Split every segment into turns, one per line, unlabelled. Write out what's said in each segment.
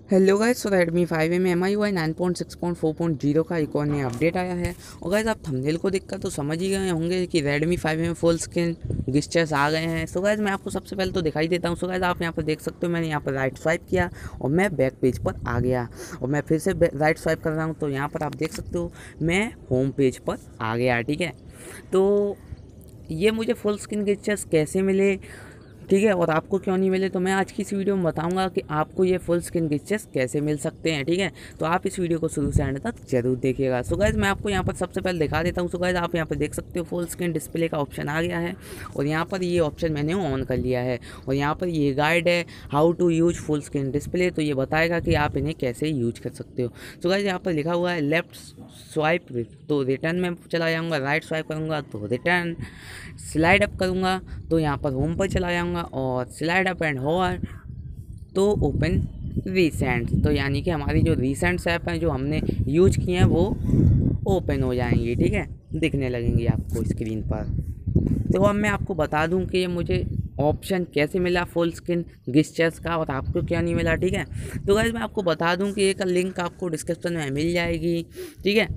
Hello guys, तो Redmi 5A में MIUI 9.6.4.0 का एक और नया अपडेट आया है। और गाइस आप थंबनेल को देखकर तो समझ ही गए होंगे कि रेडमी 5A में फुल स्क्रीन गेस्चर्स आ गए हैं। सो गाइस मैं आपको सबसे पहले तो दिखाई देता हूँ। सो गाइस आप यहाँ पर देख सकते हो, मैंने यहाँ पर राइट स्वाइप किया और मैं बैक पेज पर आ गया। और मैं फिर से राइट स्वाइप कर रहा हूँ तो यहाँ पर आप देख सकते हो मैं होम पेज पर आ गया। ठीक है, तो ये मुझे फुल स्क्रीन गेस्चर्स कैसे मिले, ठीक है, और आपको क्यों नहीं मिले, तो मैं आज की इस वीडियो में बताऊंगा कि आपको ये फुल स्क्रीन गेस्चर्स कैसे मिल सकते हैं। ठीक है, तो आप इस वीडियो को शुरू से एंड तक जरूर देखिएगा। सो गाइस मैं आपको यहाँ पर सबसे पहले दिखा देता हूँ। सो गाइस आप यहाँ पर देख सकते हो फुल स्क्रीन डिस्प्ले का ऑप्शन आ गया है और यहाँ पर ये ऑप्शन मैंने ऑन कर लिया है। और यहाँ पर ये गाइड है how to use full screen display, तो ये बताएगा कि आप इन्हें कैसे यूज कर सकते हो। सो गाइस यहाँ पर लिखा हुआ है लेफ्ट स्वाइप तो रिटर्न में चला जाऊँगा, राइट स्वाइप करूँगा तो रिटर्न, स्लाइड अप करूँगा तो यहाँ पर होम पर चला जाऊँगा और slide up and hover to open recent, तो यानी कि हमारी जो रीसेंट्स ऐप हैं जो हमने यूज किए हैं वो ओपन हो जाएंगी। ठीक है, दिखने लगेंगी आपको स्क्रीन पर। तो अब मैं आपको बता दूं कि ये मुझे ऑप्शन कैसे मिला फुल स्क्रीन गेस्चर्स का और आपको क्या नहीं मिला। ठीक है, तो गाइस मैं आपको बता दूं कि एक लिंक आपको डिस्क्रिप्शन में मिल जाएगी। ठीक है,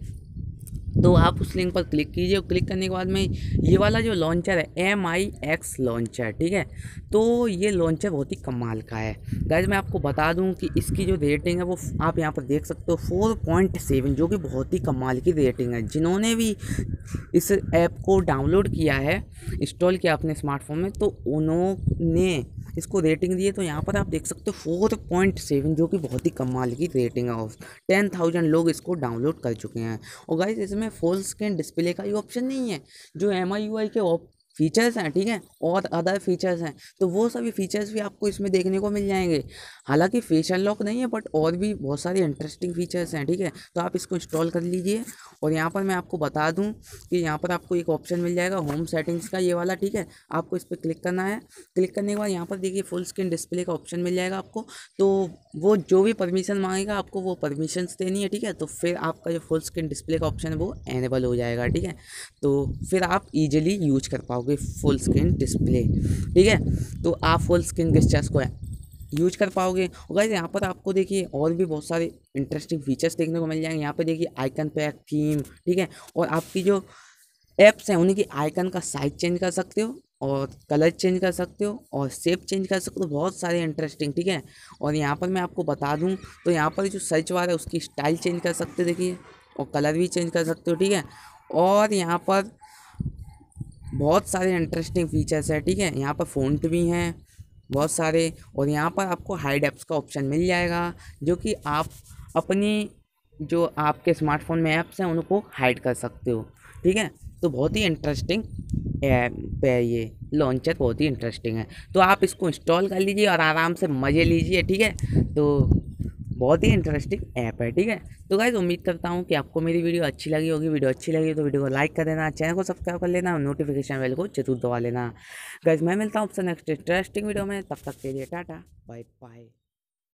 तो आप उस लिंक पर क्लिक कीजिए और क्लिक करने के बाद में ये वाला जो लॉन्चर है MIX लॉन्चर, ठीक है, तो ये लॉन्चर बहुत ही कमाल का है। गाइस मैं आपको बता दूं कि इसकी जो रेटिंग है वो आप यहाँ पर देख सकते हो 4.7, जो कि बहुत ही कमाल की रेटिंग है। जिन्होंने भी इस ऐप को डाउनलोड किया है, इंस्टॉल किया अपने स्मार्टफोन में, तो उन्होंने इसको रेटिंग दी है। तो यहाँ पर आप देख सकते हो 4.7, जो कि बहुत ही कमाल की रेटिंग है और 10,000 लोग इसको डाउनलोड कर चुके हैं। और गाइस इसमें फुल स्क्रीन डिस्प्ले का ही ऑप्शन नहीं है, जो MIUI के फीचर्स हैं, ठीक है, और अदर फीचर्स हैं, तो वो सभी फीचर्स भी आपको इसमें देखने को मिल जाएंगे। हालांकि फेस अनलॉक नहीं है, बट और भी बहुत सारे इंटरेस्टिंग फीचर्स हैं। ठीक है, तो आप इसको इंस्टॉल कर लीजिए। और यहाँ पर मैं आपको बता दूँ कि यहाँ पर आपको एक ऑप्शन मिल जाएगा होम सेटिंग्स का, ये वाला। ठीक है, आपको इस पर क्लिक करना है। क्लिक करने के बाद यहाँ पर देखिए फुल स्क्रीन डिस्प्ले का ऑप्शन मिल जाएगा आपको। तो वो जो भी परमिशन मांगेगा आपको वो परमिशंस देनी है। ठीक है, तो फिर आपका जो फुल स्क्रीन डिस्प्ले का ऑप्शन है वो एनेबल हो जाएगा। ठीक है, तो फिर आप इजीली यूज कर पाओगे फुल स्क्रीन डिस्प्ले। ठीक है, तो आप फुल स्क्रीन गेस्चर्स को यूज कर पाओगे। और गाइस यहाँ पर आपको देखिए और भी बहुत सारे इंटरेस्टिंग फीचर्स देखने को मिल जाएंगे। यहाँ पे देखिए आइकन पैक थीम, ठीक है, और आपकी जो ऐप्स हैं उन्हीं की आइकन का साइज चेंज कर सकते हो और कलर चेंज कर सकते हो और शेप चेंज कर सकते हो, बहुत सारे इंटरेस्टिंग। ठीक है, और यहाँ पर मैं आपको बता दूँ तो यहाँ पर जो सर्च बार है उसकी स्टाइल चेंज कर सकते हो, देखिए, और कलर भी चेंज कर सकते हो। ठीक है, और यहाँ पर बहुत सारे इंटरेस्टिंग फीचर्स है। ठीक है, यहाँ पर फ़ॉन्ट भी हैं बहुत सारे, और यहाँ पर आपको हाइड ऐप्स का ऑप्शन मिल जाएगा, जो कि आप अपनी जो आपके स्मार्टफोन में ऐप्स हैं उनको हाइड कर सकते हो। ठीक है, तो बहुत ही इंटरेस्टिंग ऐप है ये लॉन्चर, बहुत ही इंटरेस्टिंग है। तो आप इसको इंस्टॉल कर लीजिए और आराम से मज़े लीजिए। ठीक है, तो बहुत ही इंटरेस्टिंग ऐप है। ठीक है, तो गाइस उम्मीद करता हूँ कि आपको मेरी वीडियो अच्छी लगी होगी। वीडियो अच्छी लगी तो वीडियो को लाइक कर देना, चैनल को सब्सक्राइब कर लेना और नोटिफिकेशन बेल को जरूर दबा लेना। गाइस मैं मिलता हूँ आपसे नेक्स्ट इंटरेस्टिंग वीडियो में, तब तक के लिए टाटा बाय बाय।